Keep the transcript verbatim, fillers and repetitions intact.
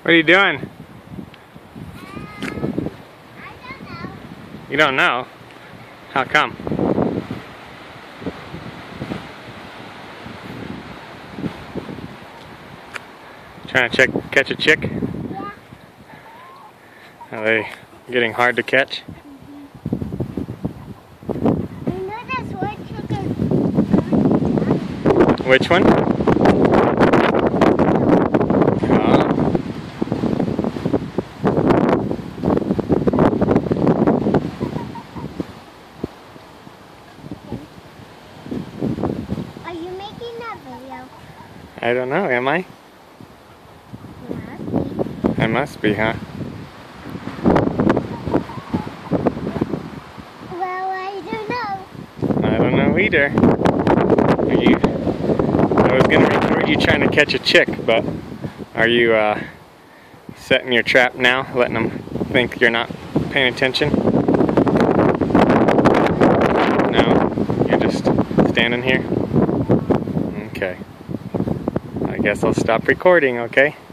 What are you doing? I don't know. You don't know? How come? Trying to check, catch a chick? Yeah. Are they getting hard to catch? Mm-hmm. I know that's one chicken. Which one? Oh. Are you making that video? I don't know, am I? Yeah. I must be, huh? Well, I don't know. I don't know either. Are you, I was gonna record you trying to catch a chick, but are you uh, setting your trap now, letting them think you're not paying attention? No? You're just standing here? Okay. I guess I'll stop recording, okay?